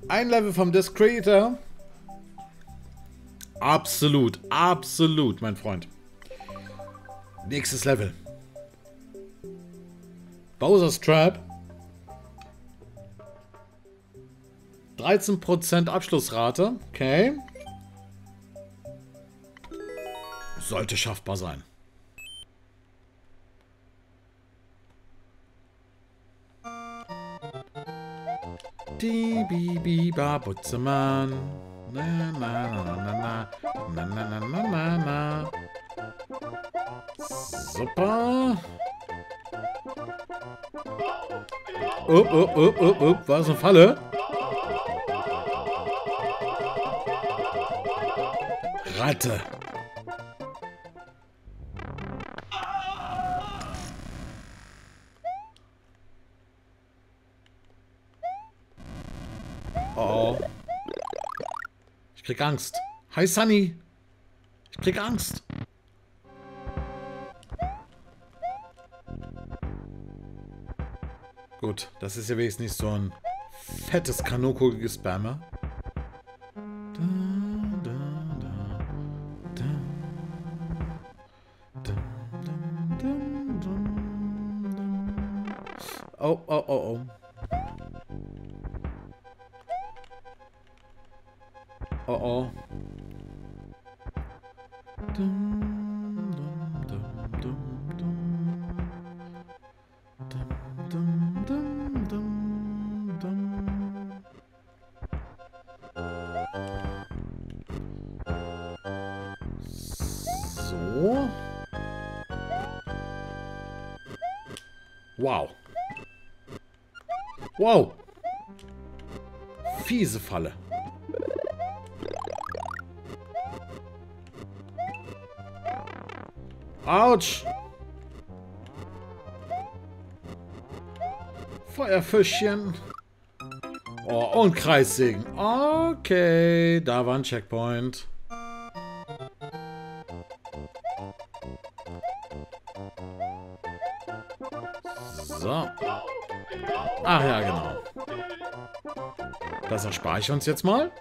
Ein Level vom Disc Creator. Absolut, absolut, mein Freund. Nächstes Level. Bowser's Trap. 13% Abschlussrate. Okay. Sollte schaffbar sein. Die Bibi Butzemann. Na na na na na na na na na na. Super. War das eine Falle? Ratte. Oh. Ich krieg Angst. Hi, Sunny. Ich krieg Angst. Gut, das ist ja wenigstens nicht so ein fettes, kanonkugelndes Spammer. Oh, oh, oh, oh. Oh, oh. So. Wow. Wow. Fiese Falle. Autsch. Feuerfischchen. Oh, und Kreissägen. Okay, da war ein Checkpoint. So. Ach ja, genau. Das erspare ich uns jetzt mal.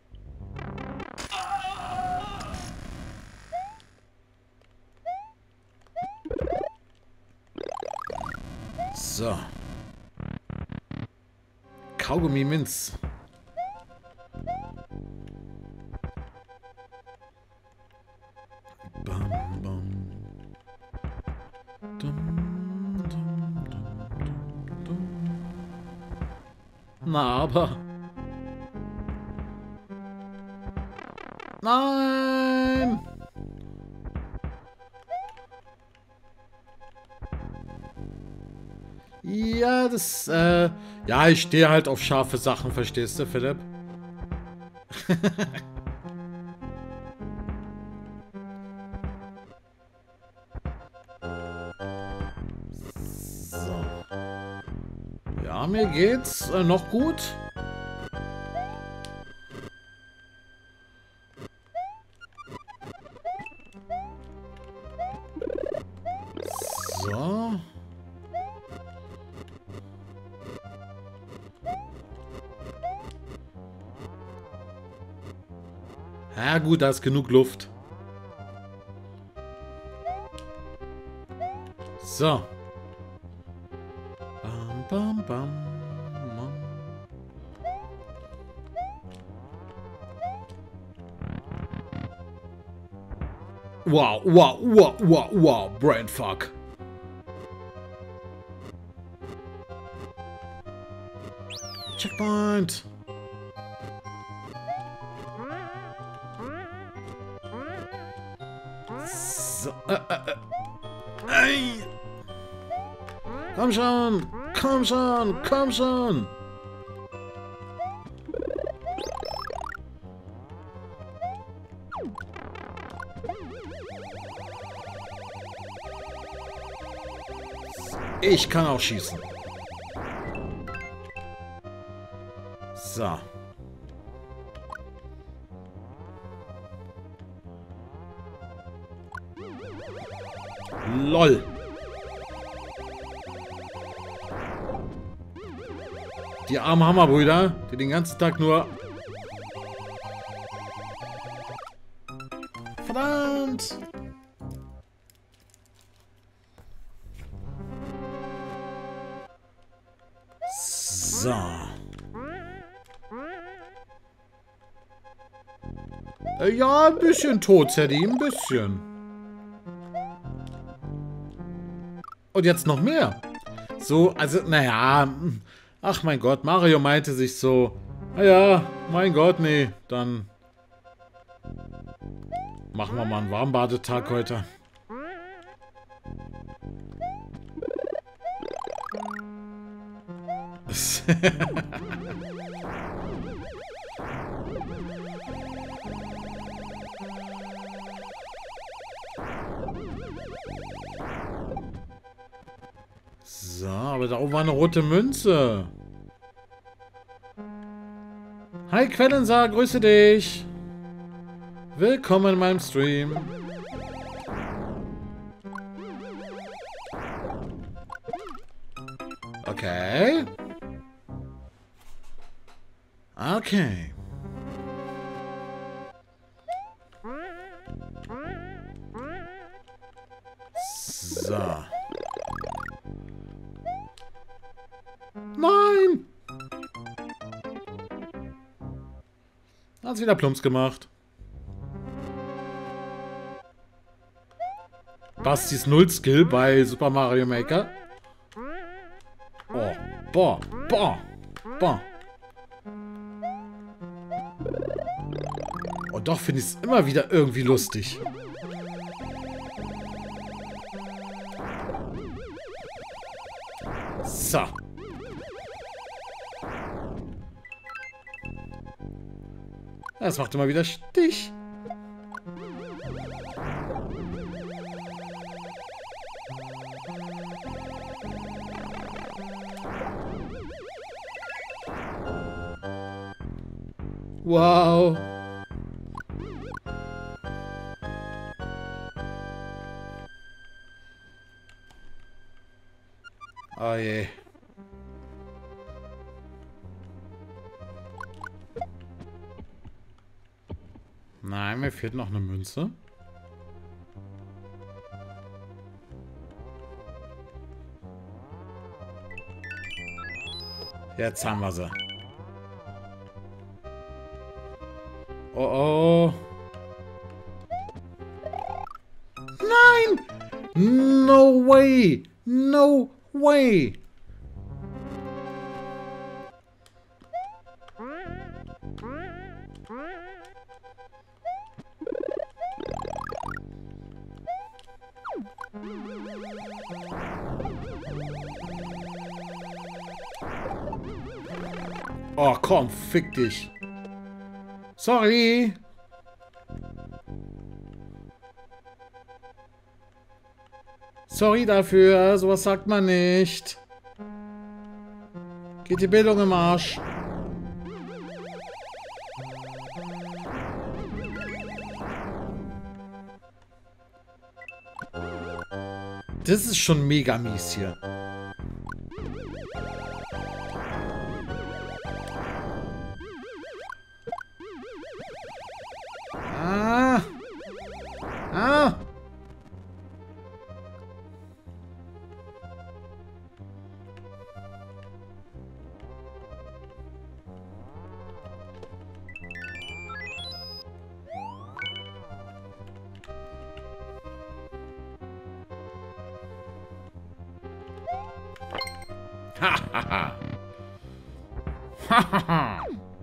So. Kaugummi Minz. Bam, bam. Dum, dum, dum, dum, dum. Na, aber. Nein! Ja, das, ja, ich stehe halt auf scharfe Sachen, verstehst du, Philipp? So. Ja, mir geht's noch gut. So. Ja gut, da ist genug Luft. So. Bam, bam, bam, bam. Wow, wow, wow, wow, wow, Brainfuck. Checkpoint. So, Ey. Komm schon, komm schon, komm schon. Ich kann auch schießen. So. LOL. Die armen Hammerbrüder, die den ganzen Tag nur... Verdammt! So. Ja, ein bisschen tot, Teddy, ein bisschen. Und jetzt noch mehr. So, also, naja. Ach mein Gott, Mario meinte sich so, naja, mein Gott, nee, dann machen wir mal einen Warmbadetag heute. So, aber da oben war eine rote Münze. Hi Quellensaar, grüße dich. Willkommen in meinem Stream. Okay. Okay. So. Nein! Hat's wieder plumps gemacht. Bastis Null-Skill bei Super Mario Maker. Oh, boah, boah, boah. Und doch finde ich es immer wieder irgendwie lustig. So. Das macht immer wieder Stich. Wow. Oh je. Nein, mir fehlt noch eine Münze. Jetzt haben wir sie. Oh oh. Nein! No way! No way! Oh, komm, fick dich. Sorry. Sorry dafür, sowas sagt man nicht. Geht die Bildung im Arsch. Das ist schon mega mies hier. Ah. Ah. Ha ha ha. Ha ha ha.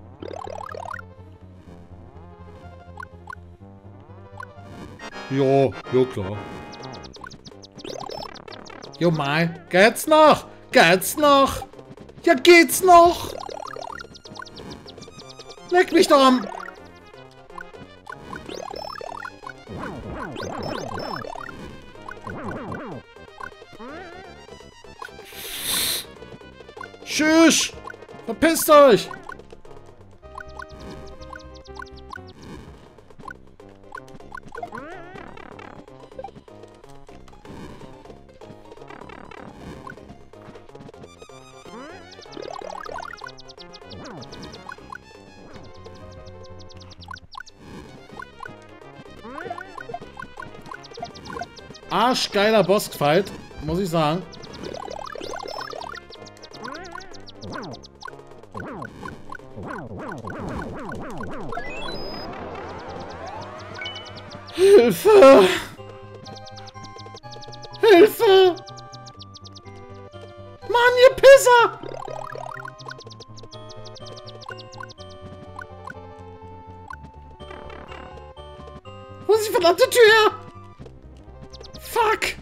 Jo, jo klar. Jo mal, geht's noch? Geht's noch? Ja, geht's noch? Leck mich doch am... Tschüss! Verpisst euch! arschgeiler Bossfight, muss ich sagen. Hilfe! Hilfe! Mann, ihr Pisser! Wo ist die verdammte Tür? Fuck!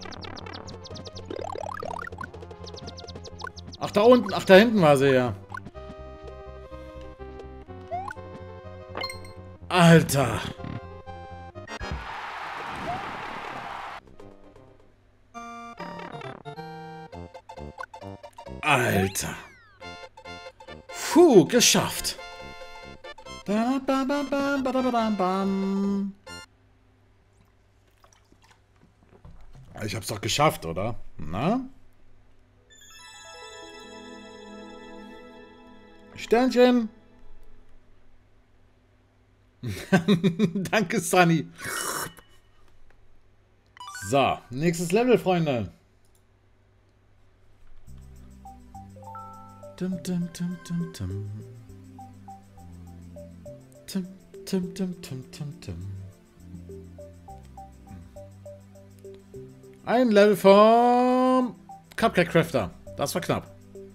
Ach, da unten. Ach, da hinten war sie ja. Alter. Alter. Puh, geschafft. Ich hab's doch geschafft, oder? Na? Sternchen. Danke, Sunny. So, nächstes Level, Freunde. Tum, tum, tum, tum, tum. Tum, tum, tum, tum, tum, tum. Ein Level vom Cupcake Crafter. Das war knapp.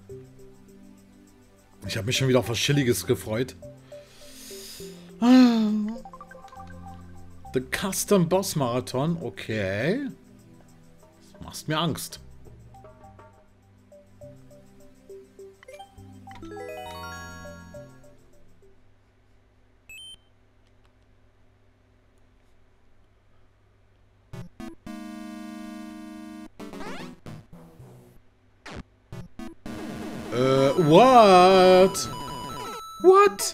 Ich habe mich schon wieder auf was Chilliges gefreut. The Custom Boss Marathon. Okay. Das macht mir Angst. What? What?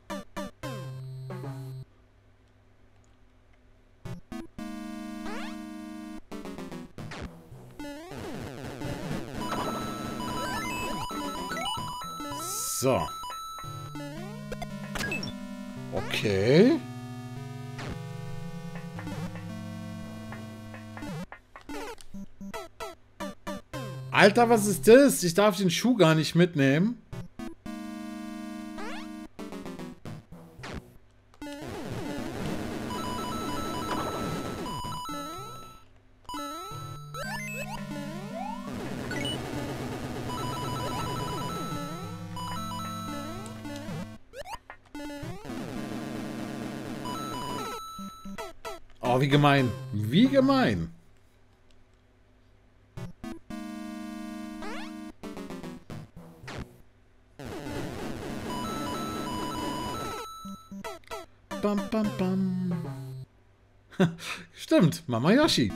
So. Okay. Alter, was ist das? Ich darf den Schuh gar nicht mitnehmen. Oh, wie gemein. Wie gemein. Bam, bam, bam. Stimmt, Mama Yoshi.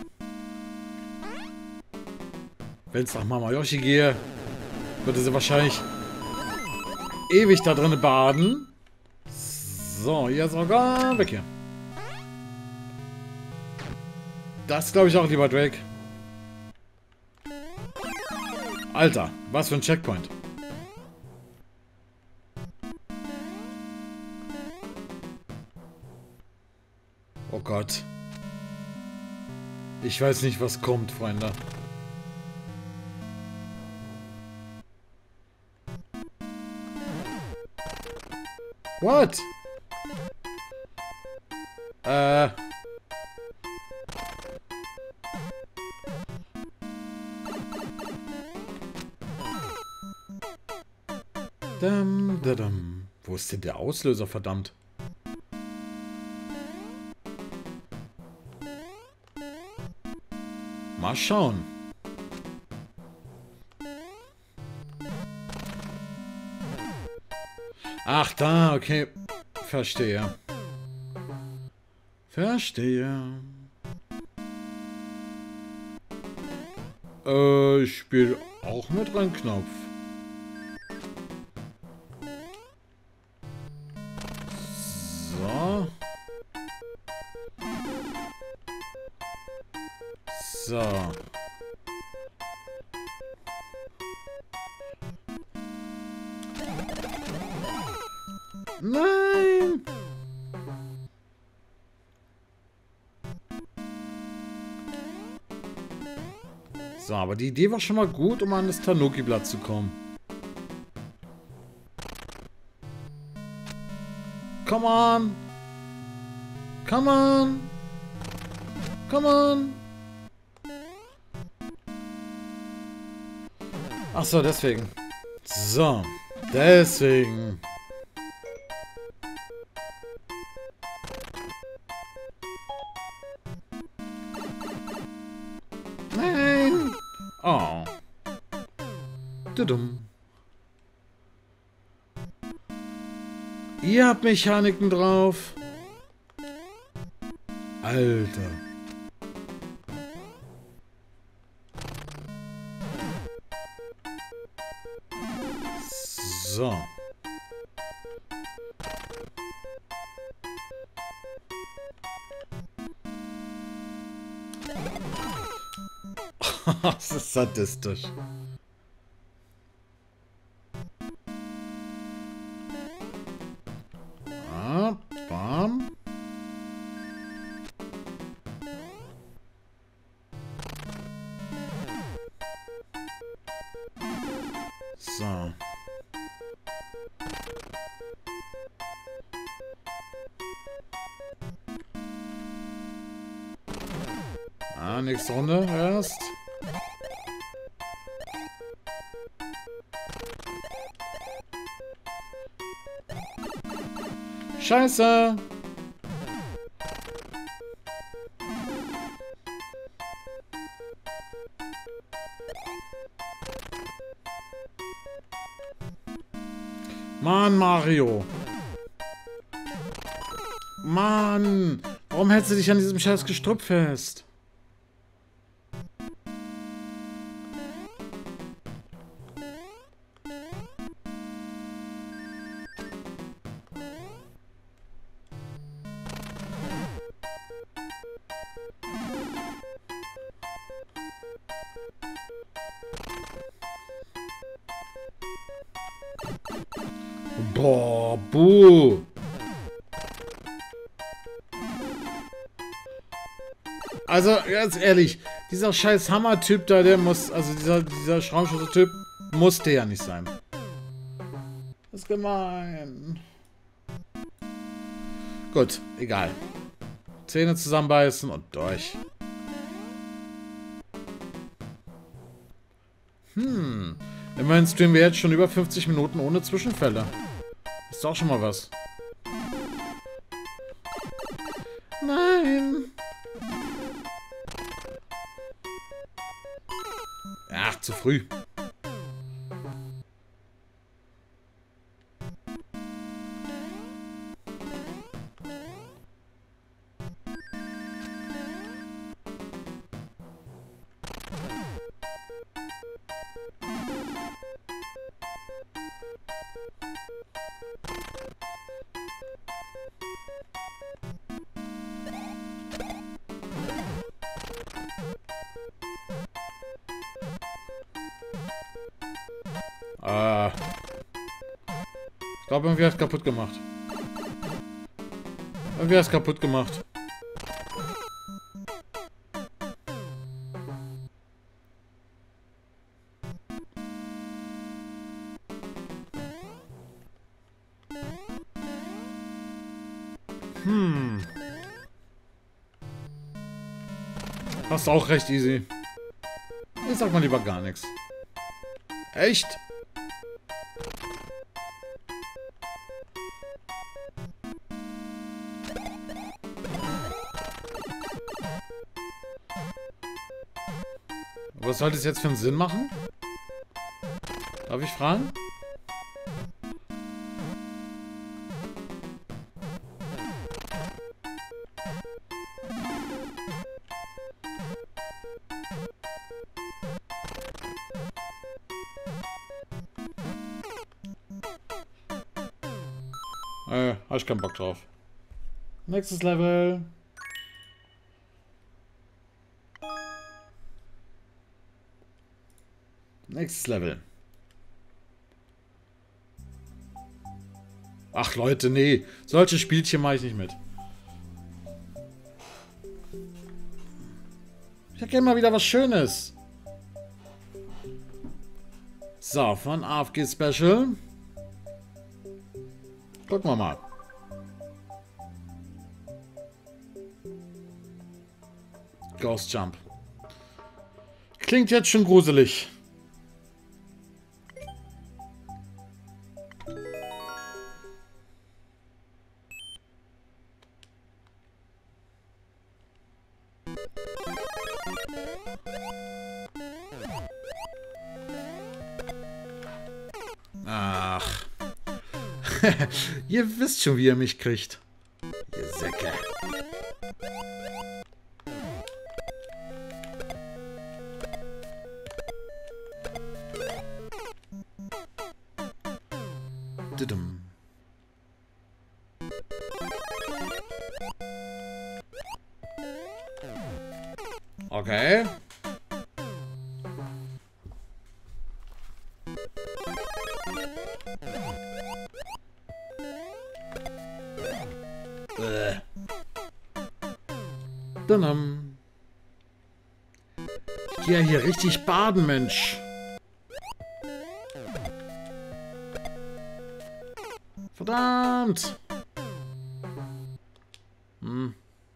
Wenn es nach Mama Yoshi gehe, würde sie wahrscheinlich ewig da drin baden. So, hier sogar weg hier. Das glaube ich auch, lieber Drake. Alter, was für ein Checkpoint. Oh Gott. Ich weiß nicht, was kommt, Freunde. What? Dum, da, dum. Wo ist denn der Auslöser, verdammt? Mal schauen. Ach, da, okay. Verstehe. Verstehe. Ich spiele auch mit rein Knopf. So. So. Nein! So, aber die Idee war schon mal gut, um an das Tanuki-Blatt zu kommen. Come on! Come on! Come on! Ach so, deswegen. So, deswegen. Nein! Oh. Tudum. Ihr habt Mechaniken drauf. Alter. So. Das ist sadistisch. Ah, bam. So. Ah, nächste Runde erst. Scheiße! Mann, Mario! Mann! Warum hältst du dich an diesem scheiß Gestrüpp fest? Boah, buh! Also, ganz ehrlich, dieser scheiß Hammer-Typ da, der muss, also dieser Schraubschlüssel-Typ musste ja nicht sein. Das ist gemein. Gut, egal. Zähne zusammenbeißen und durch. Immerhin streamen wir jetzt schon über 50 Minuten ohne Zwischenfälle. Ist doch schon mal was. Nein! Ach, zu früh. Ich glaube, irgendwie hat es kaputt gemacht. Irgendwie hat es kaputt gemacht. Das ist auch recht easy. Ich sag mal lieber gar nichts. Echt? Was soll das jetzt für einen Sinn machen? Darf ich fragen? Hab ich keinen Bock drauf. Nächstes Level. Nächstes Level. Ach Leute, nee. Solche Spielchen mache ich nicht mit. Ich hätte gerne mal wieder was Schönes. So, von AFG Special. Gucken wir mal. Ghost Jump. Klingt jetzt schon gruselig. Ach. Ihr wisst schon, wie ihr mich kriegt. Ihr Säcke. Dudum. Okay. Dudum. Ich gehe ja hier richtig baden, Mensch. Verdammt! Hm.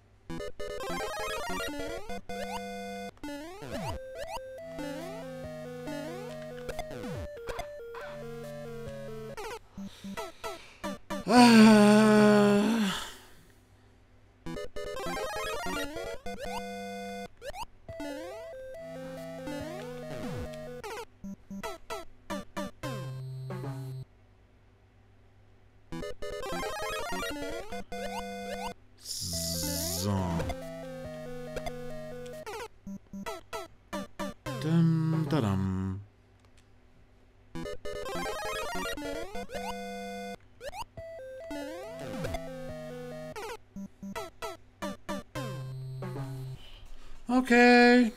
So. Dum, dadam. Okay.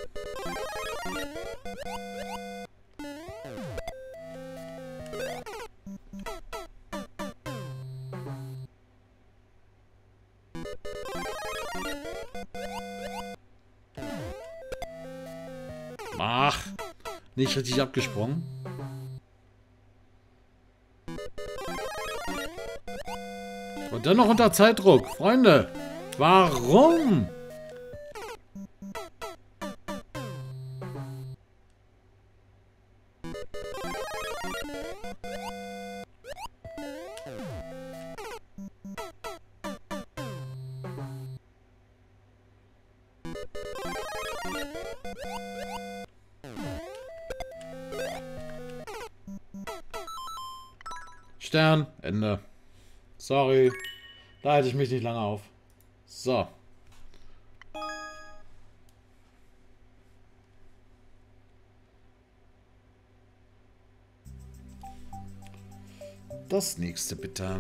Ach, nicht richtig abgesprungen. Und dann noch unter Zeitdruck. Freunde, warum? Stern, Ende. Sorry. Da halte ich mich nicht lange auf. So. Das nächste bitte.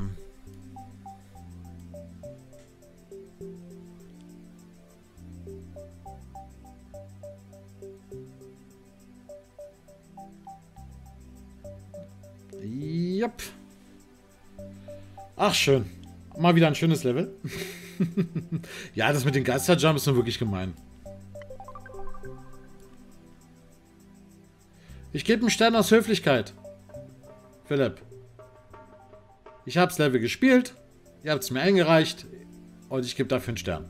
Jupp. Ach, schön. Mal wieder ein schönes Level. Ja, das mit den Geisterjumps ist nur wirklich gemein. Ich gebe einen Stern aus Höflichkeit. Philipp. Ich habe das Level gespielt. Ihr habt es mir eingereicht. Und ich gebe dafür einen Stern.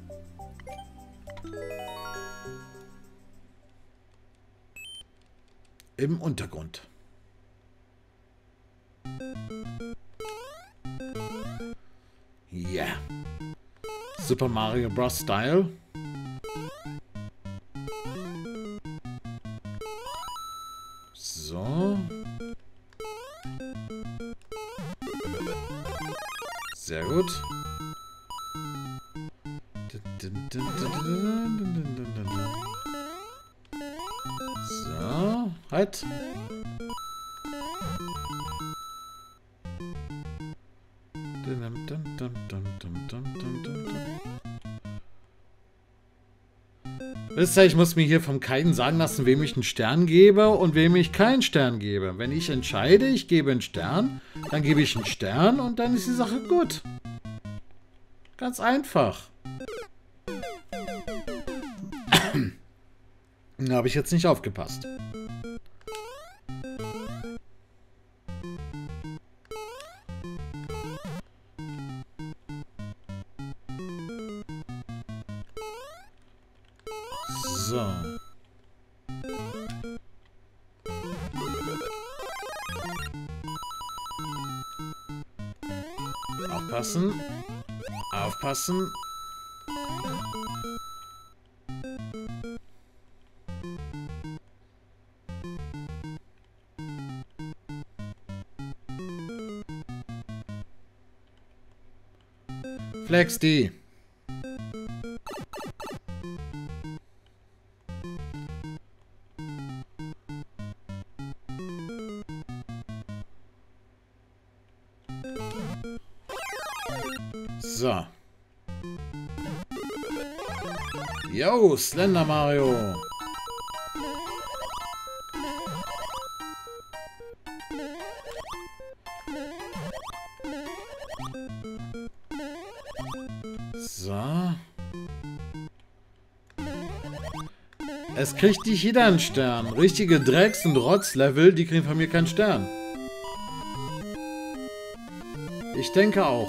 Im Untergrund. Yeah. Super Mario Bros. Style. So. Sehr gut. So. Halt. Wisst ihr, ich muss mir hier vom Kaiden sagen lassen, wem ich einen Stern gebe und wem ich keinen Stern gebe. Wenn ich entscheide, ich gebe einen Stern, dann gebe ich einen Stern und dann ist die Sache gut. Ganz einfach. Da habe ich jetzt nicht aufgepasst. Aufpassen. Aufpassen. Flex die. So. Yo, Slender Mario. So. Es kriegt nicht jeder einen Stern. Richtige Drecks- und Rotz-Level, die kriegen von mir keinen Stern. Ich denke auch.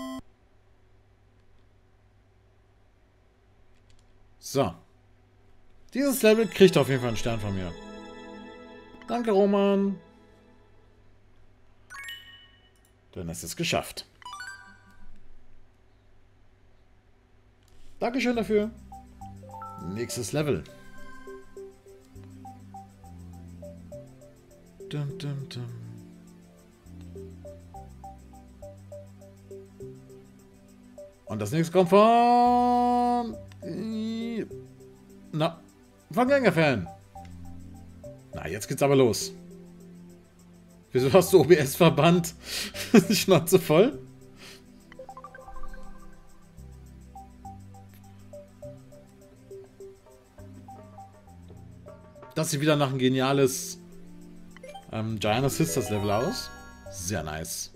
So. Dieses Level kriegt auf jeden Fall einen Stern von mir. Danke, Roman. Dann ist es geschafft. Dankeschön dafür. Nächstes Level. Dum, dum, dum. Und das nächste kommt von... Na, von Gängerfan. Na, jetzt geht's aber los. Wieso hast du OBS verbannt? Die Schnauze voll? Das sieht wieder nach ein geniales Giant Sisters Level aus. Sehr nice.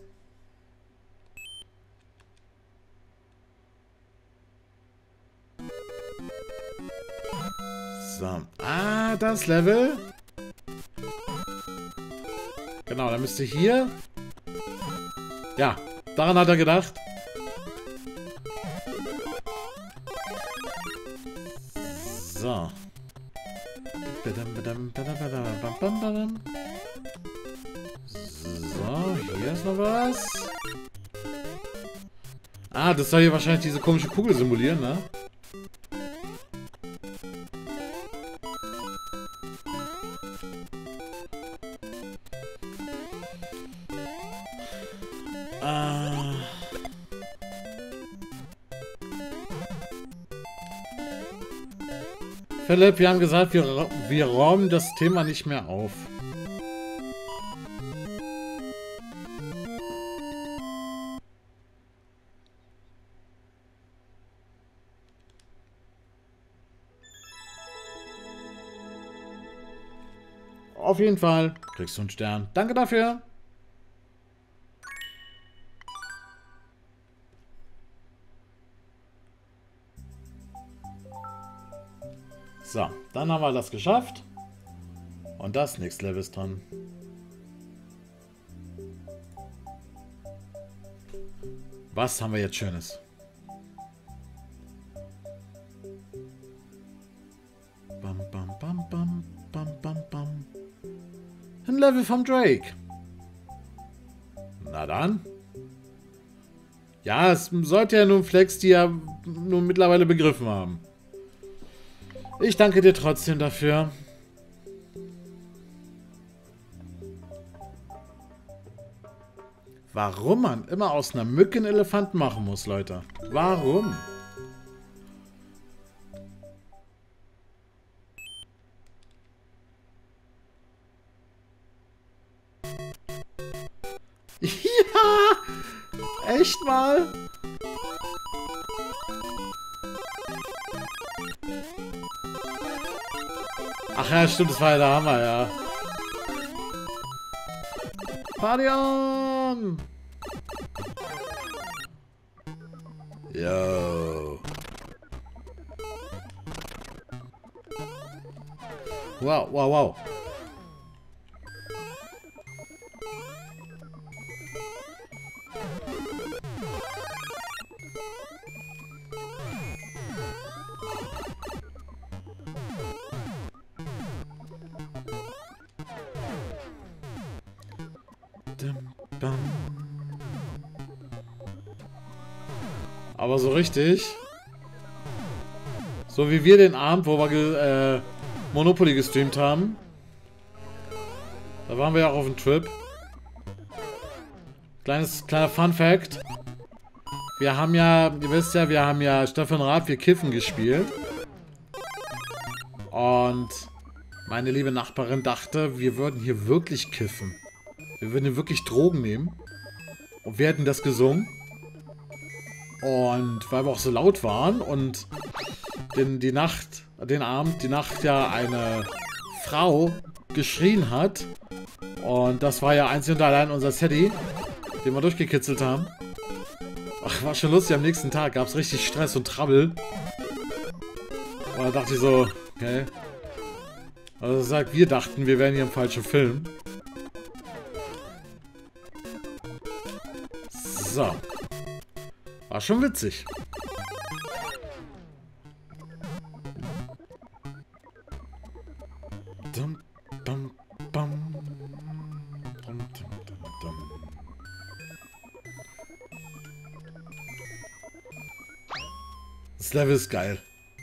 So. Ah, das Level. Genau, dann müsste hier... Ja, daran hat er gedacht. So. So, hier ist noch was. Ah, das soll hier wahrscheinlich diese komische Kugel simulieren, ne? Philipp, wir haben gesagt, wir räumen das Thema nicht mehr auf. Auf jeden Fall kriegst du einen Stern. Danke dafür. So, dann haben wir das geschafft. Und das nächste Level ist dran. Was haben wir jetzt Schönes? Bam, bam, bam, bam, bam, bam, bam. Ein Level vom Drake. Na dann. Ja, es sollte ja nun Flex, die ja nun mittlerweile begriffen haben. Ich danke dir trotzdem dafür. Warum man immer aus einer Mücke einen Elefanten machen muss, Leute. Warum? Ja! Echt mal? Ach ja, stimmt, das war ja der Hammer, ja. Party on! Yo. Wow, wow, wow. Aber so richtig. So wie wir den Abend, wo wir Monopoly gestreamt haben. Da waren wir ja auch auf dem Trip. Kleiner Fun Fact. Wir haben ja, ihr wisst ja, wir haben ja Stefan Raab, wir Kiffen gespielt. Und meine liebe Nachbarin dachte, wir würden hier wirklich kiffen. Wir würden hier wirklich Drogen nehmen. Und wir hätten das gesungen. Und weil wir auch so laut waren und die Nacht ja eine Frau geschrien hat. Und das war ja einzig und allein unser Sadie, den wir durchgekitzelt haben. Ach, war schon lustig. Am nächsten Tag gab es richtig Stress und Trouble. Und da dachte ich so, okay. Also sagt, wir dachten, wir wären hier im falschen Film. So. War schon witzig. Dum, dum, bum. Dum, dum, dum, dum. Das Level ist geil.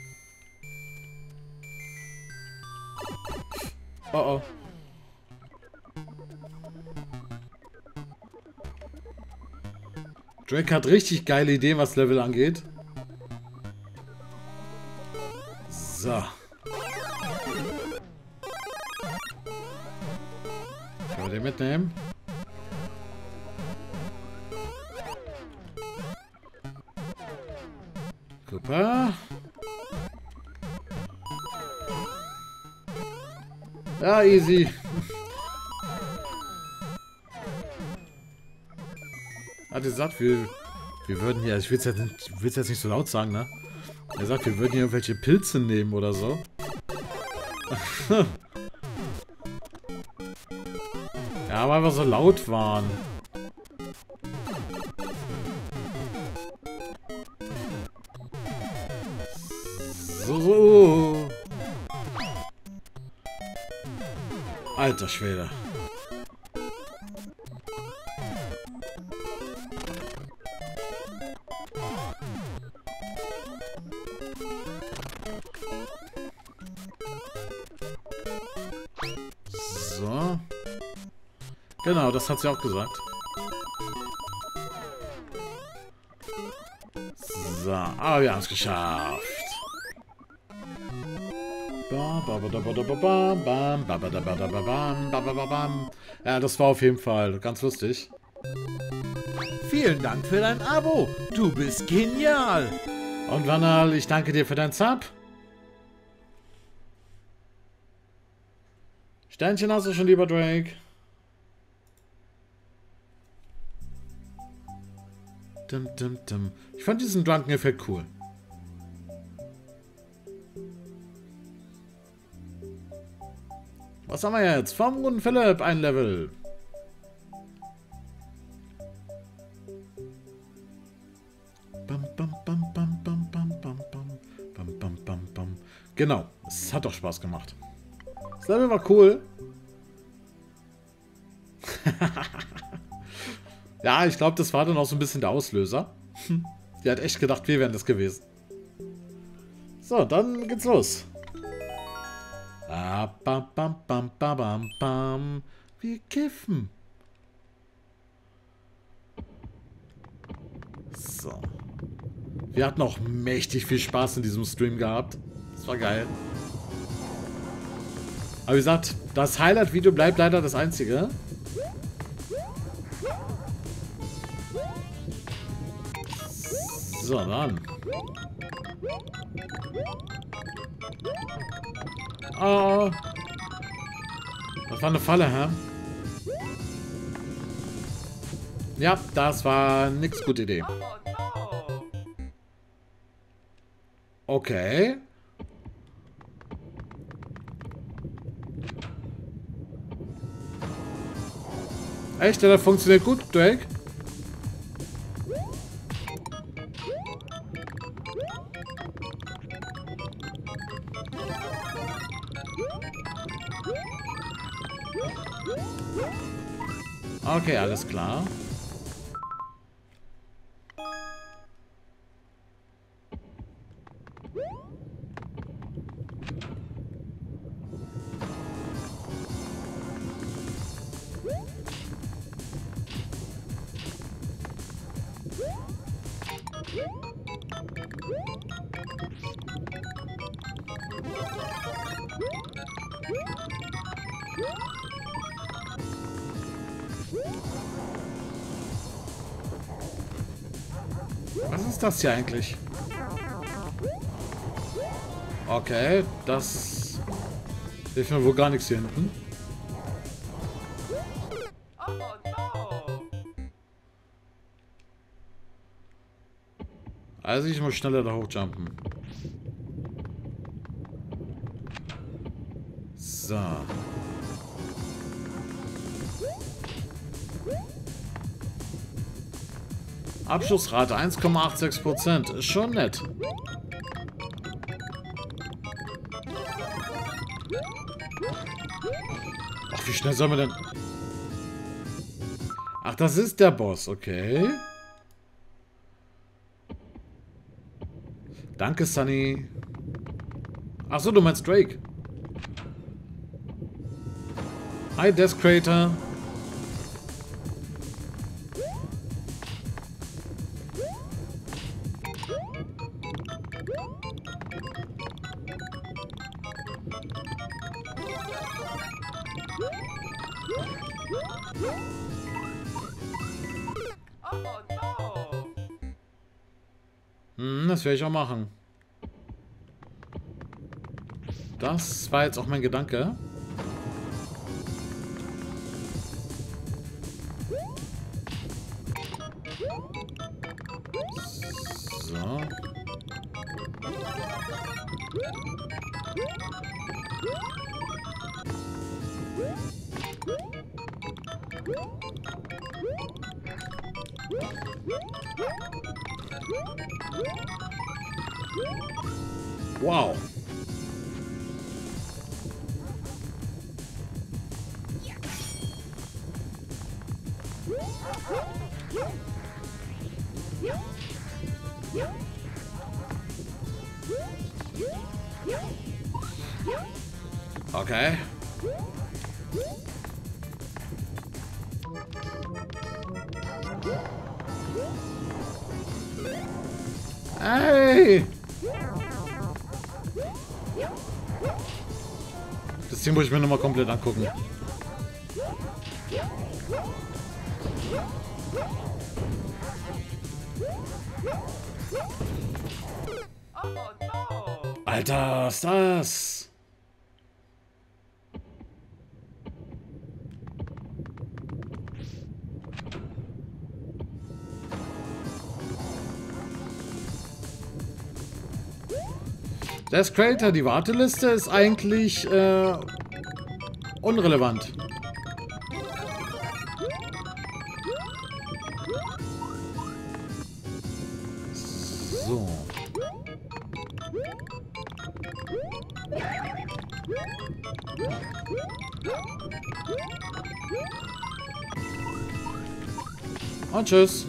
Oh oh. Drake hat richtig geile Ideen, was Level angeht. So. Können wir den mitnehmen? Super. Ja, easy. Hat gesagt, wir würden hier, ich will es jetzt nicht so laut sagen, ne? Er sagt, wir würden hier irgendwelche Pilze nehmen oder so. Ja, weil wir so laut waren. So. Alter Schwede. So. Genau, das hat sie auch gesagt. So, aber wir haben es geschafft. Ja, das war auf jeden Fall ganz lustig. Vielen Dank für dein Abo. Du bist genial. Und Wanal, ich danke dir für dein Sub. Sternchen hast du schon, lieber Drake. Ich fand diesen Drunken-Effekt cool. Was haben wir jetzt? Vom guten Philipp, ein Level. Genau, es hat doch Spaß gemacht. Das Level war cool. Ja, ich glaube, das war dann auch so ein bisschen der Auslöser. Die hat echt gedacht, wir wären das gewesen. So, dann geht's los. Wir kiffen. So. Wir hatten auch mächtig viel Spaß in diesem Stream gehabt. Das war geil. Aber wie gesagt, das Highlight-Video bleibt leider das einzige. So, dann. Oh. Das war eine Falle, hä? Ja, das war nix gute Idee. Okay. Echt? Der funktioniert gut, Drake? Okay, alles klar. Was ist das hier eigentlich? Okay, das hilft mir wohl gar nichts hier hinten. Also ich muss schneller da hochjumpen. So. Abschlussrate 1,86%. Ist schon nett. Ach, wie schnell sollen wir denn... Ach, das ist der Boss, okay. Danke, Sunny. Ach so, du meinst Drake. Hi, Death Crater. Das werde ich auch machen. Das war jetzt auch mein Gedanke. So. Wow. Okay. Hey! Das Ding muss ich mir nochmal komplett angucken. Alter, was ist das? Death Crater, die Warteliste ist eigentlich unrelevant. So. Und tschüss.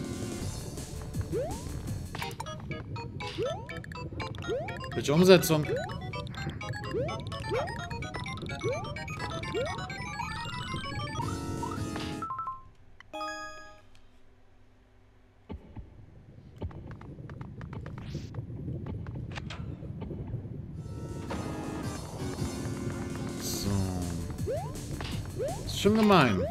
Welche Umsetzung? So. Ist schon gemein.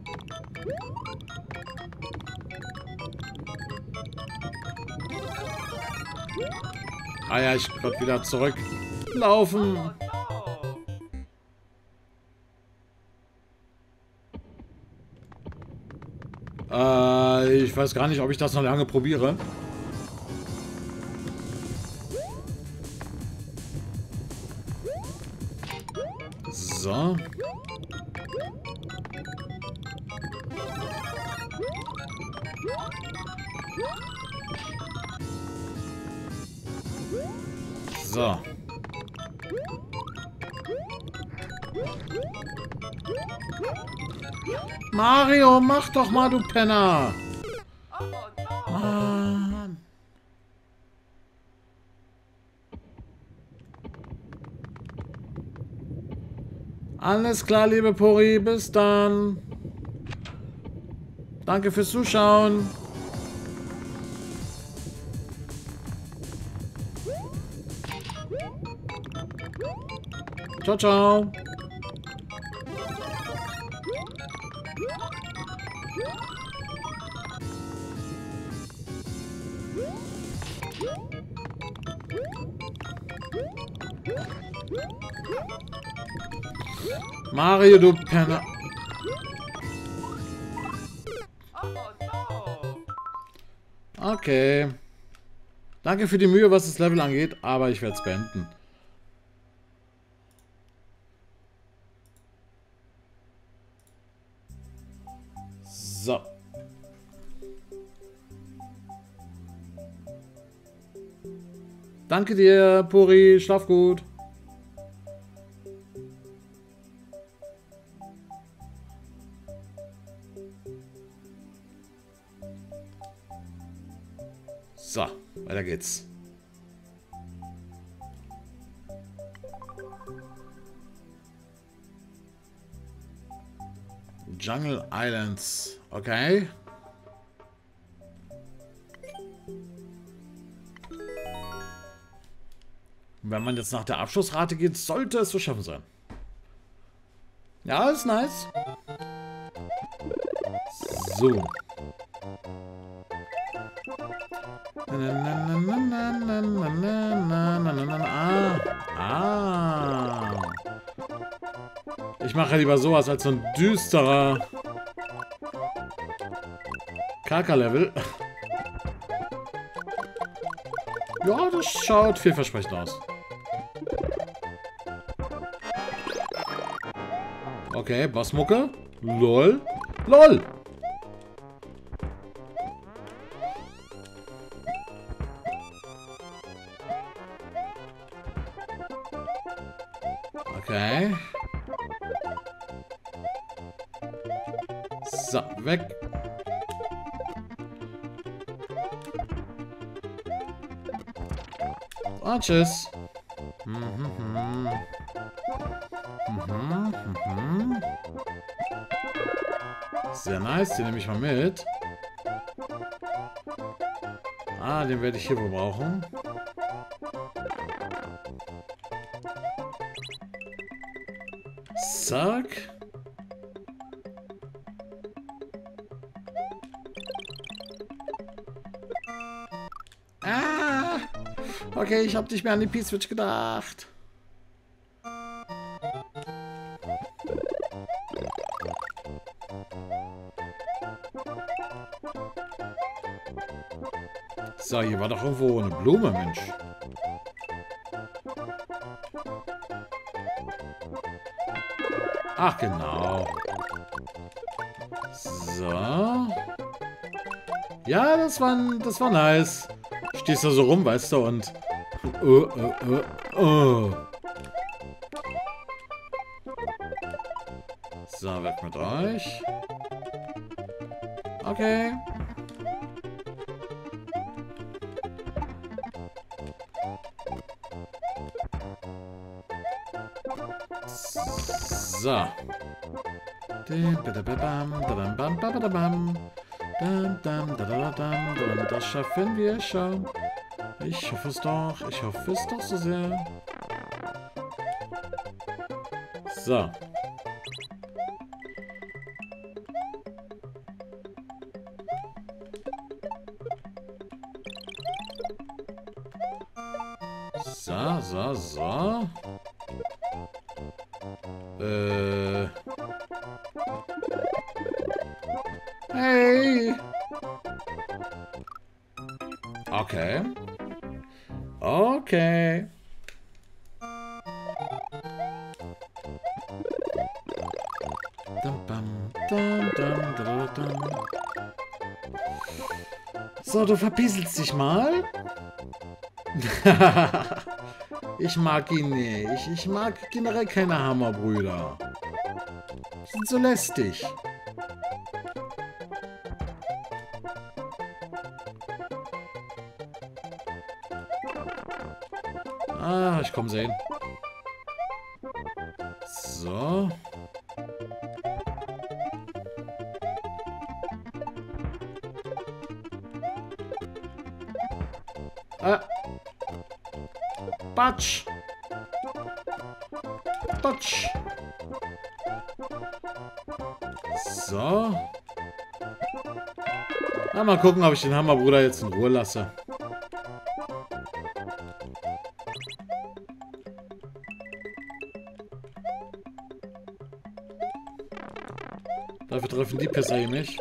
Ah ja, ich konnte wieder zurücklaufen. Ich weiß gar nicht, ob ich das noch lange probiere. So. So. Mario, mach doch mal, du Penner. Mann. Alles klar, liebe Pori, bis dann. Danke fürs Zuschauen. Ciao, ciao. Mario, du Penner. Okay. Danke für die Mühe, was das Level angeht, aber ich werde es beenden. So. Danke dir, Puri. Schlaf gut. So, weiter geht's. Jungle Islands. Okay. Wenn man jetzt nach der Abschlussrate geht, sollte es zu schaffen sein. Ja, ist nice. So. Ich mache lieber sowas als so ein düsterer Kaka-Level. Ja, das schaut vielversprechend aus. Okay, Bossmucke. LOL. LOL. Okay. So, weg. Und tschüss. Sehr nice, den nehme ich mal mit. Ah, den werde ich hier wohl brauchen. Zack. Ah! Okay, ich habe nicht mehr an die P-Switch gedacht. So, hier war doch irgendwo eine Blume, Mensch. Ach, genau. So. Ja, das war nice. Stehst da so rum, weißt du, und... So, weg mit euch. Okay. So. Das schaffen wir schon. Ich hoffe es doch. Ich hoffe es doch so sehr. So. So. Hey. Okay. Okay. So, du verpieselst dich mal. Ich mag ihn nicht. Ich mag generell keine Hammerbrüder. Die sind so lästig. Ah, ich komme sehen. So. Batsch. Batsch. So. Na, mal gucken, ob ich den Hammerbruder jetzt in Ruhe lasse. Dafür treffen die Pisser hier mich.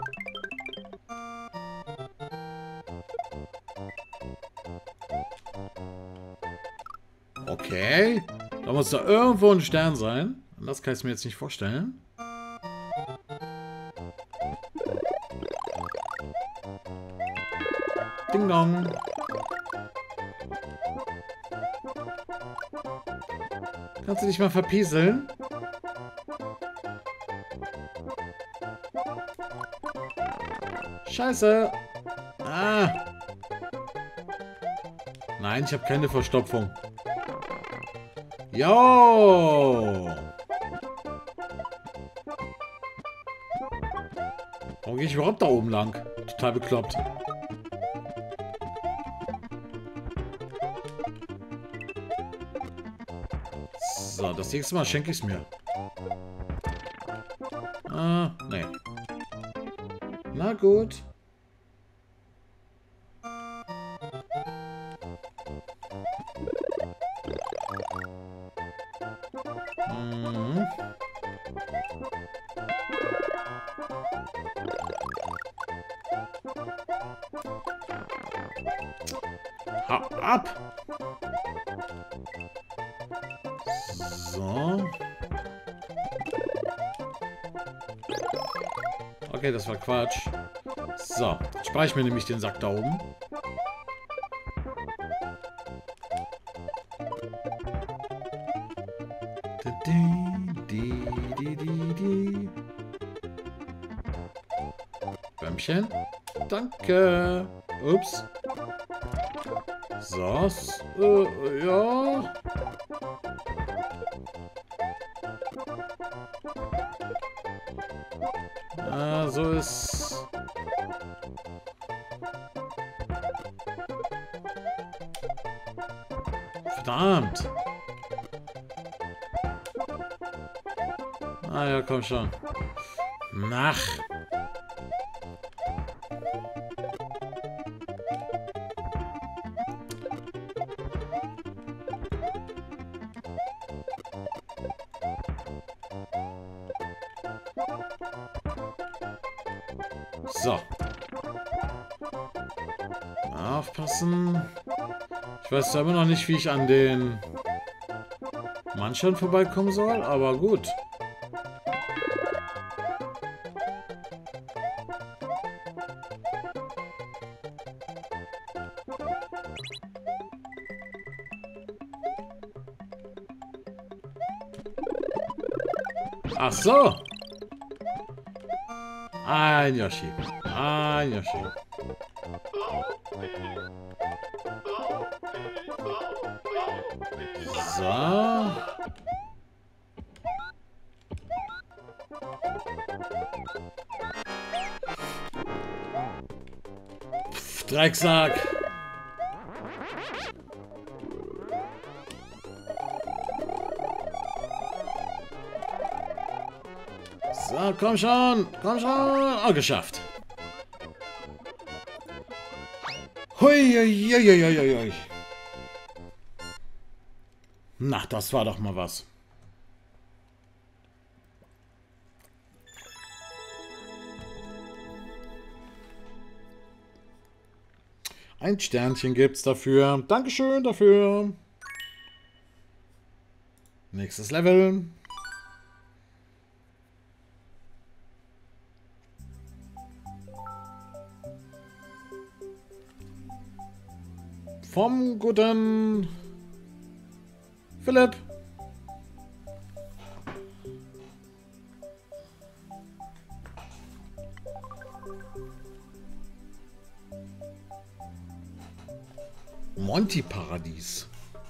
Okay. Da muss da irgendwo ein Stern sein. Das kann ich mir jetzt nicht vorstellen. Ding dong. Kannst du dich mal verpieseln? Scheiße. Ah. Nein, ich habe keine Verstopfung. Jo. Warum gehe ich überhaupt da oben lang? Total bekloppt. So, das nächste Mal schenke ich es mir. Ah, nee. Na gut. Mhm. Hau ab! So. Okay, das war Quatsch. So, jetzt spare ich mir nämlich den Sack da oben. Bäumchen. Danke. Ups. So. Ja. So ist... Verdammt. Ah ja, komm schon. Mach. So. Aufpassen. Ich weiß zwar immer noch nicht, wie ich an den Mannschaften vorbeikommen soll, aber gut. Ach so. Ein Yoshi. Ein Yoshi. So. Pff, Drecksack. So, komm schon. Komm schon. Oh, geschafft. Hui, hui, hui, hui, hui. Na, das war doch mal was. Ein Sternchen gibt's dafür. Dankeschön dafür. Nächstes Level. Vom guten Philipp. Monty Paradies.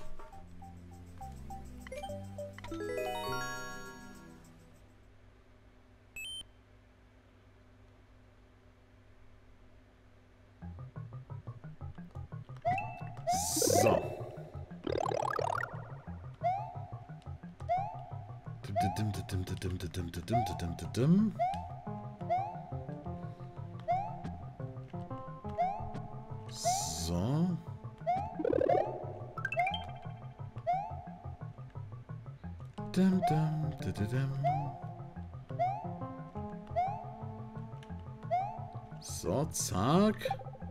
So. So. So, zack.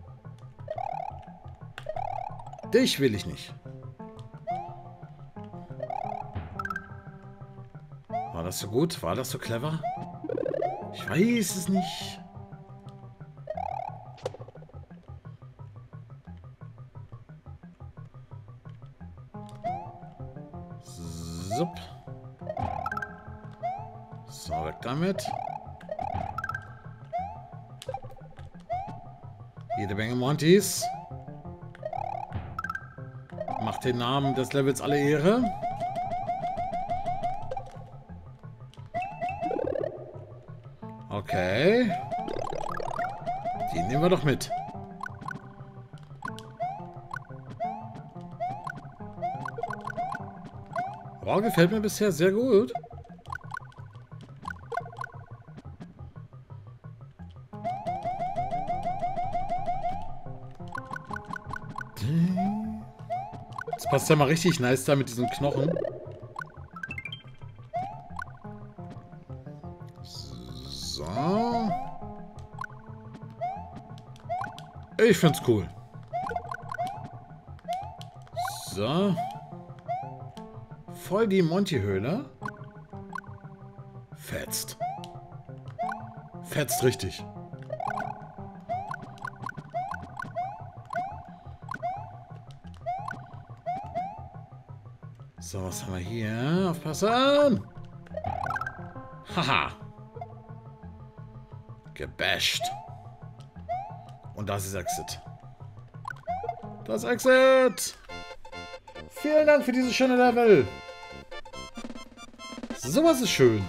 Dich will ich nicht. War das so gut? War das so clever? Ich weiß es nicht. Sup. So, weg damit. Jede Menge Montys. Macht den Namen des Levels alle Ehre. Okay. Die nehmen wir doch mit. Wow, gefällt mir bisher sehr gut. Das passt ja mal richtig nice da mit diesen Knochen. So. Ich find's cool. So. Voll die Monty-Höhle. Fetzt. Fetzt richtig. So, was haben wir hier? Aufpassen! Haha! Gebasht. Und das ist Exit. Das Exit! Vielen Dank für dieses schöne Level. Sowas ist schön.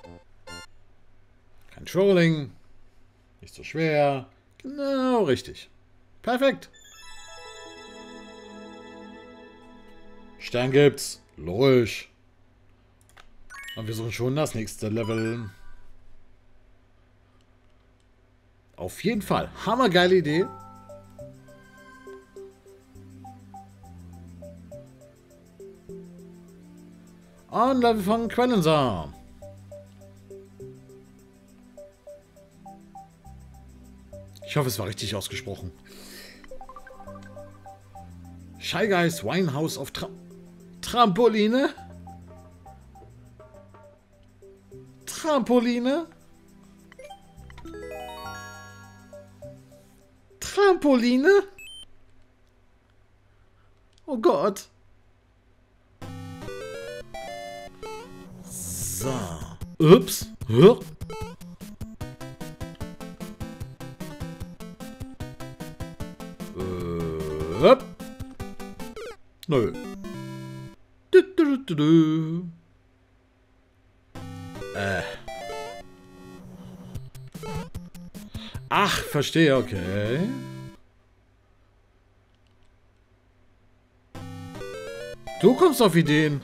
Kein Trolling. Nicht so schwer. Genau richtig. Perfekt. Stern gibt's. Logisch. Und wir suchen schon das nächste Level. Auf jeden Fall. Hammergeile Idee. Und Level von Quellensamen. Ich hoffe, es war richtig ausgesprochen. Shy Guys Winehouse auf Trampoline? Trampoline? Trampoline? Oh Gott. So. Ups. Huh? Nö. Ach, verstehe, okay. Du kommst auf Ideen.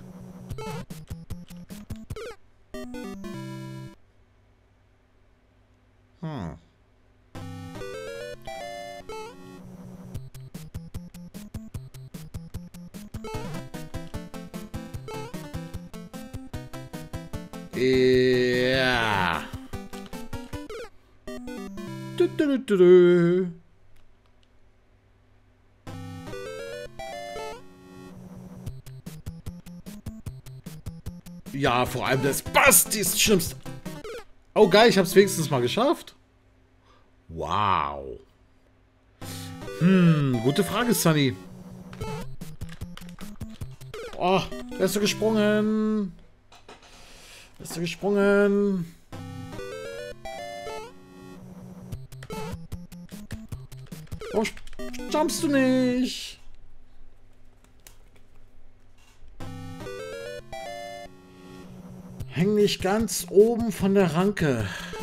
Ja. Ja, vor allem das Basti ist das Schlimmste. Oh geil, ich hab's wenigstens mal geschafft. Wow. Gute Frage, Sunny. Oh, da ist er gesprungen. Da ist er gesprungen. Warum jumpst du nicht? Häng nicht ganz oben von der Ranke.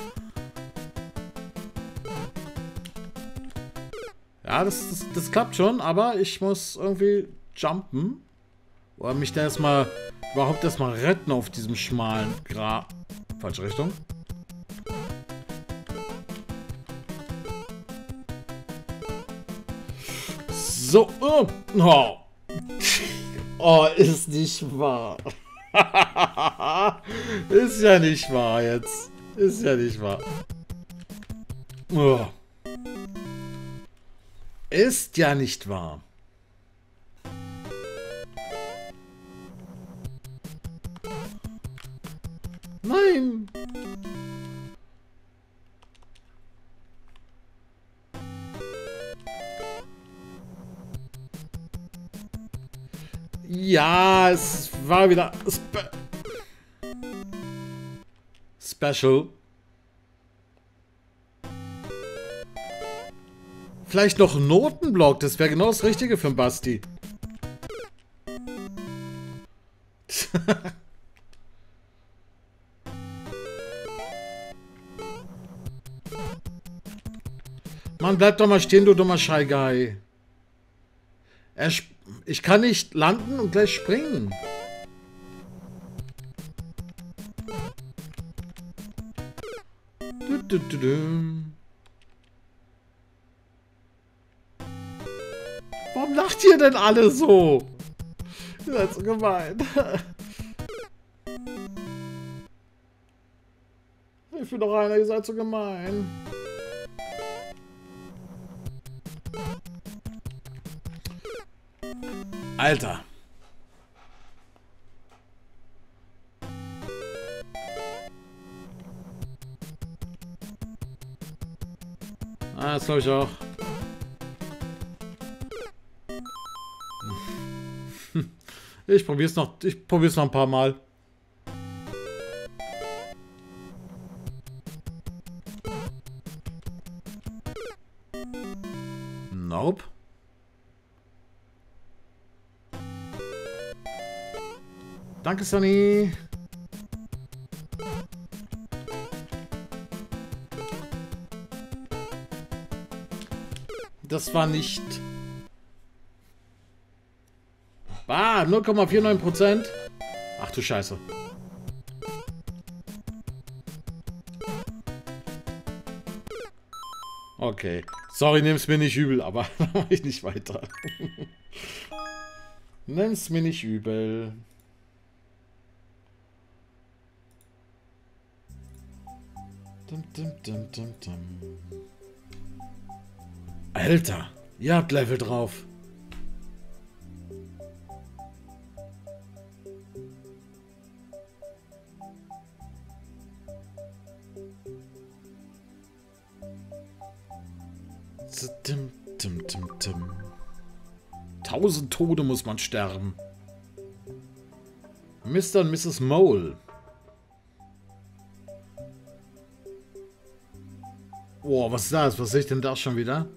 Ja, das klappt schon, aber ich muss irgendwie jumpen. Oder mich da überhaupt erstmal retten auf diesem schmalen Falsche Richtung. So. Oh, oh ist nicht wahr. Ist ja nicht wahr jetzt. Ist ja nicht wahr. Oh. Ist ja nicht wahr. Nein. Ja, es war wieder Special. Vielleicht noch ein Notenblock, das wäre genau das Richtige für einen Basti. Mann, bleib doch mal stehen, du dummer Shy Guy. Ich kann nicht landen und gleich springen. Warum lacht ihr denn alle so? Ihr seid so gemein. Ich bin doch einer, ihr seid so gemein. Alter. Ah, das glaube ich auch. Ich probier's noch ein paar Mal. Nope. Danke, Sonny. Das war nicht... Ah, 0,49%. Ach du Scheiße. Okay. Sorry, nimm's mir nicht übel, aber da mache ich nicht weiter. Nimm's mir nicht übel. Dum, dum, dum, dum, dum. Alter, ihr habt Level drauf. Dim, dim, dim, dim. 1000 Tode muss man sterben. Mr. und Mrs. Mole. Oh, was ist das? Was sehe ich denn da schon wieder?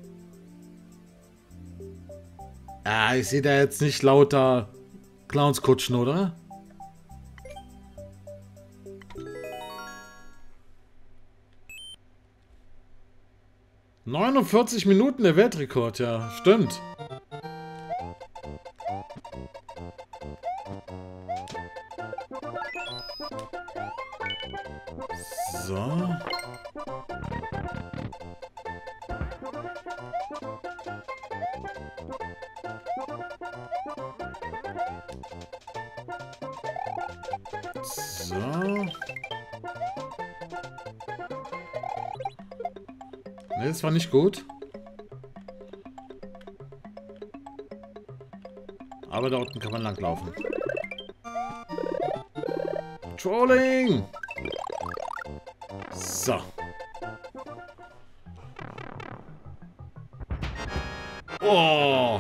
Ah, ich sehe da jetzt nicht lauter Clownskutschen, oder? ...49 Minuten der Weltrekord, ja, stimmt. So. So. Ne, das war nicht gut. Aber da unten kann man langlaufen. Trolling! So. Oh.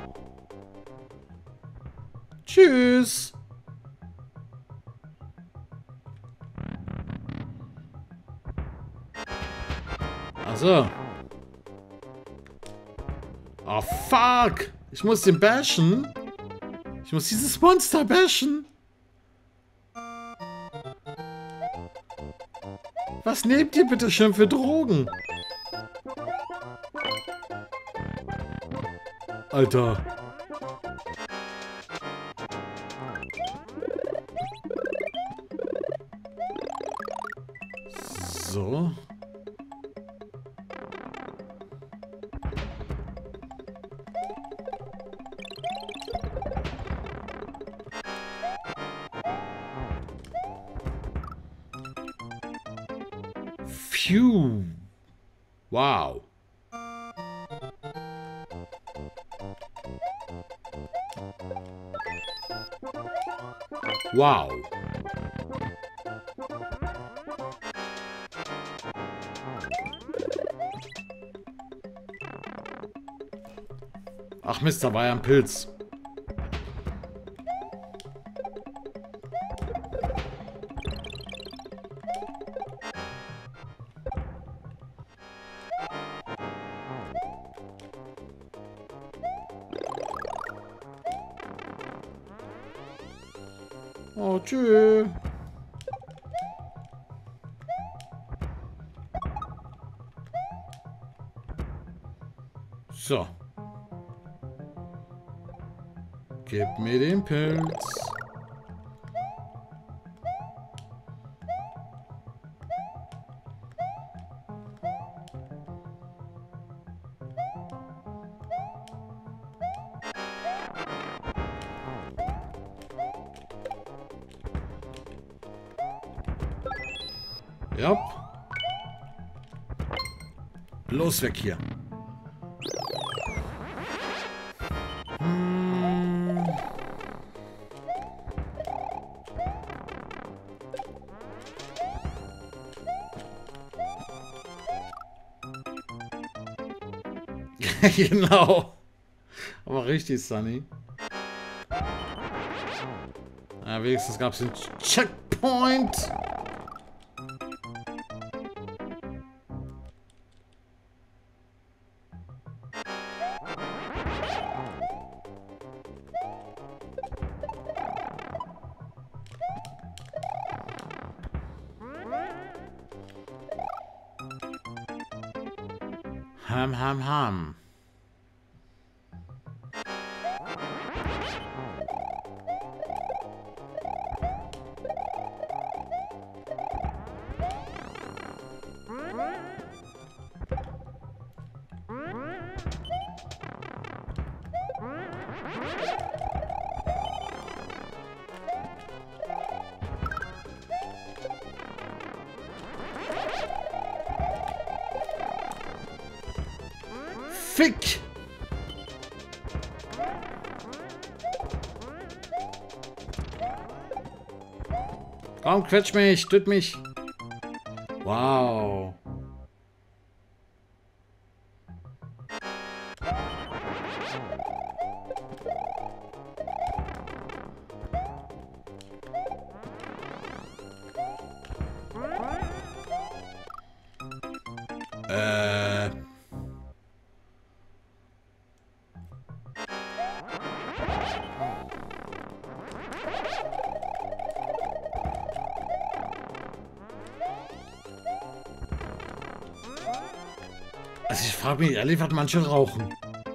Tschüss. Also. Oh, fuck. Ich muss den bashen. Ich muss dieses Monster bashen. Was nehmt ihr bitte schon für Drogen? Alter. So. Phew. Wow. Wow. Ach Mist, da war ja ein Pilz. Oh, tschüss. So. Gib mir den Pilz. Ja. Los weg hier. Genau. Aber richtig, Sunny. Ja, wenigstens gab es einen Checkpoint. Ham, ham, ham. Fick! Komm, quetsch mich, tut mich. Wow. Also ich frage mich ehrlich, was manche rauchen.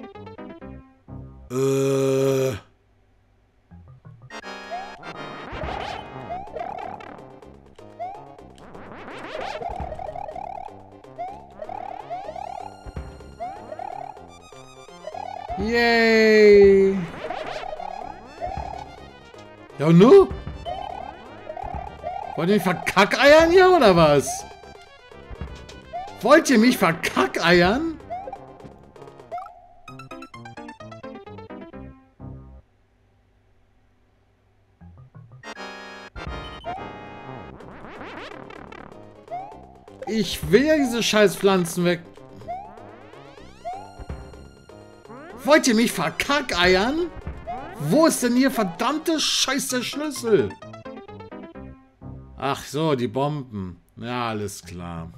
Yay! Ja und nu? Wollt ihr mich verkackeiern hier oder was? Wollt ihr mich verkackeiern? Ich will ja diese scheiß Pflanzen weg. Wollt ihr mich verkackeiern? Wo ist denn hier verdammte Scheiß der Schlüssel? Ach so, die Bomben. Ja, alles klar.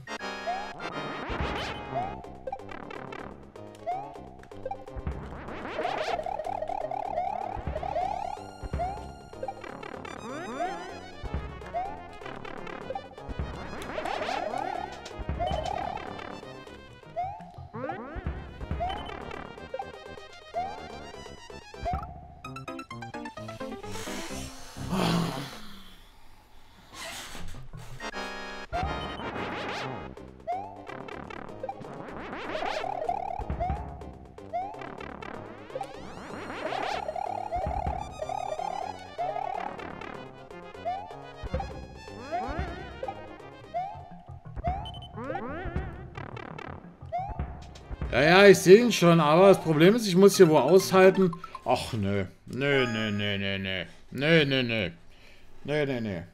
Ja, ja, ich sehe ihn schon, aber das Problem ist, ich muss hier wo aushalten. Ach, nö. Nö, nö, nö, nö, nö. Nö, nö, nö. Nee, nee, nee.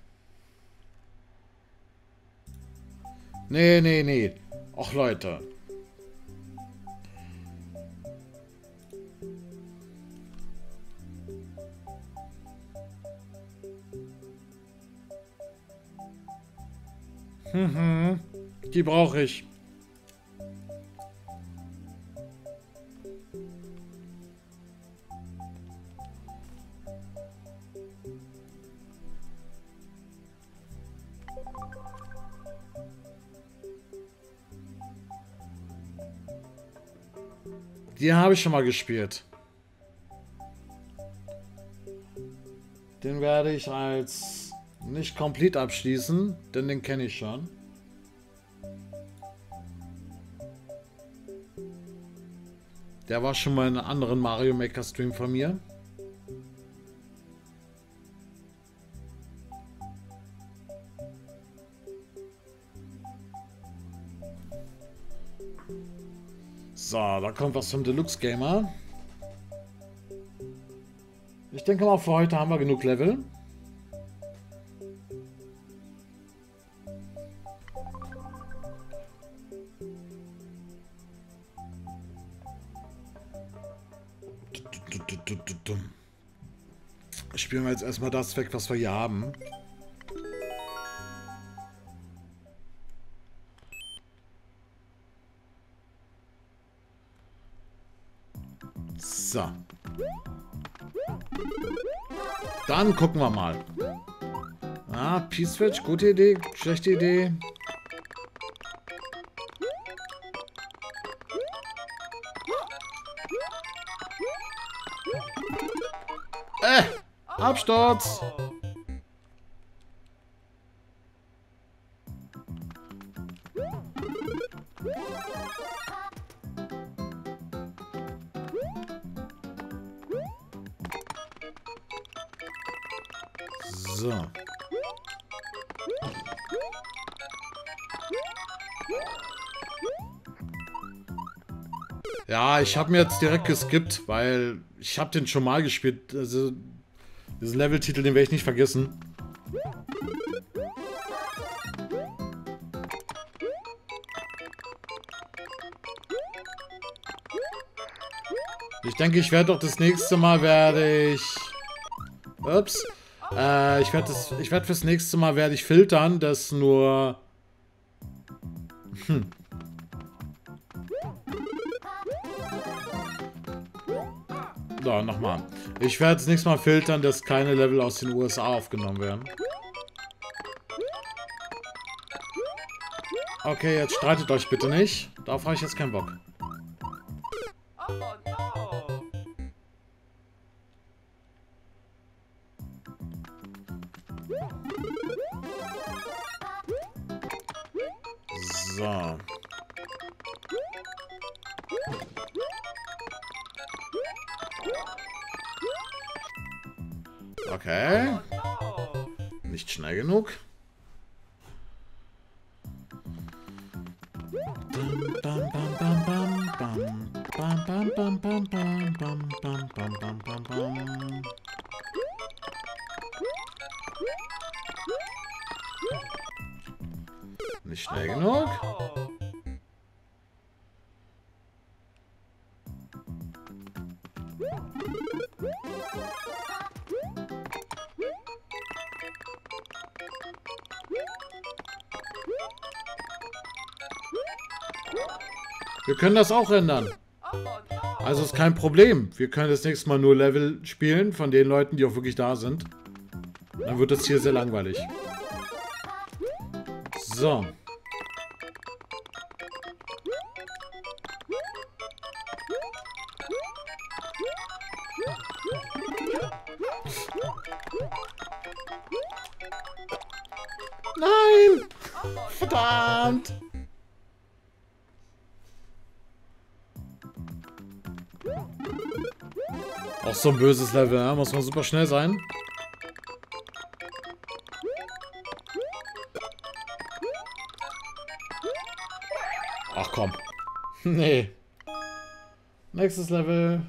Nee, nee, nee. Och, Leute. Die brauche ich. Die habe ich schon mal gespielt. Den werde ich als nicht komplett abschließen, denn den kenne ich schon. Der war schon mal in einem anderen Mario Maker Stream von mir. So, da kommt was vom Deluxe Gamer. Ich denke mal, für heute haben wir genug Level. Spielen wir jetzt erstmal das weg, was wir hier haben. So. Dann gucken wir mal. Ah, P-Switch, gute Idee, schlechte Idee. Absturz! So. Ja, ich habe mir jetzt direkt geskippt, weil ich habe den schon mal gespielt. Also diesen Leveltitel, den werde ich nicht vergessen. Ich denke, ich werde doch das nächste Mal Ups. Ich werde fürs nächste Mal werde ich filtern, dass nur... So, nochmal. Ich werde das nächste Mal filtern, dass keine Level aus den USA aufgenommen werden. Okay, jetzt streitet euch bitte nicht. Darauf habe ich jetzt keinen Bock. So. Okay. Nicht schnell genug. Nicht schnell genug. Wir können das auch ändern. Also ist kein Problem. Wir können das nächste Mal nur Level spielen von den Leuten, die auch wirklich da sind. Dann wird das hier sehr langweilig. So. Nein! Verdammt! Auch so ein böses Level, ja? Muss man super schnell sein. Ach komm. Nee. Nächstes Level.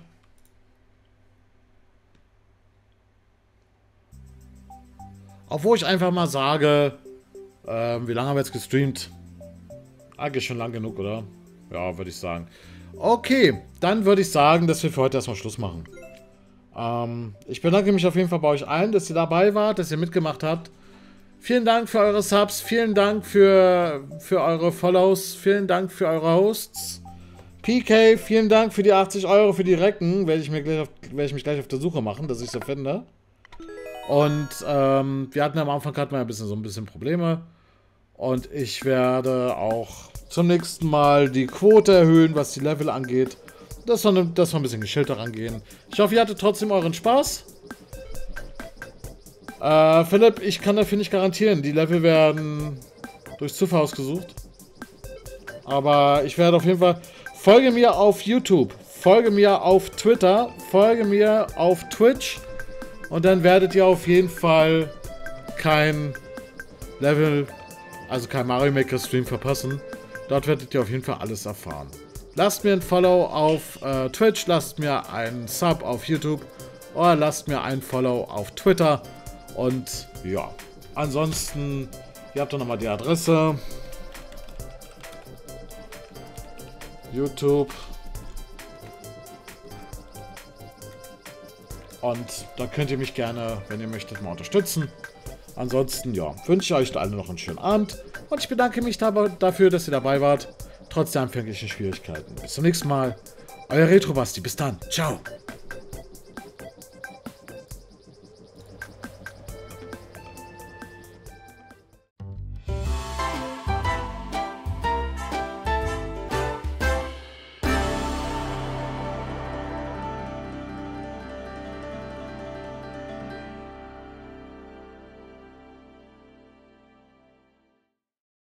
Obwohl ich einfach mal sage, wie lange haben wir jetzt gestreamt? Eigentlich schon lang genug, oder? Ja, würde ich sagen. Okay, dann würde ich sagen, dass wir für heute erstmal Schluss machen. Ich bedanke mich auf jeden Fall bei euch allen, dass ihr dabei wart, dass ihr mitgemacht habt. Vielen Dank für eure Subs, vielen Dank für eure Follows, vielen Dank für eure Hosts. PK, vielen Dank für die 80 Euro für die Recken. Werde ich mich gleich auf der Suche machen, dass ich so finde. Und wir hatten am Anfang so ein bisschen Probleme. Und ich werde auch zum nächsten Mal die Quote erhöhen, was die Level angeht. Dass wir ein bisschen geschillter rangehen. Ich hoffe, ihr hattet trotzdem euren Spaß. Philipp, ich kann dafür nicht garantieren. Die Level werden durch Zufall ausgesucht. Aber ich werde auf jeden Fall... Folge mir auf YouTube, folge mir auf Twitter, folge mir auf Twitch. Und dann werdet ihr auf jeden Fall kein Level, also kein Mario Maker Stream verpassen. Dort werdet ihr auf jeden Fall alles erfahren. Lasst mir ein Follow auf Twitch, lasst mir einen Sub auf YouTube oder lasst mir ein Follow auf Twitter. Und ja, ansonsten, ihr habt doch nochmal die Adresse. YouTube. Und da könnt ihr mich gerne, wenn ihr möchtet, mal unterstützen. Ansonsten, ja, wünsche ich euch allen noch einen schönen Abend. Und ich bedanke mich dafür, dass ihr dabei wart. Trotz der anfänglichen Schwierigkeiten. Bis zum nächsten Mal. Euer Retro Basti. Bis dann. Ciao.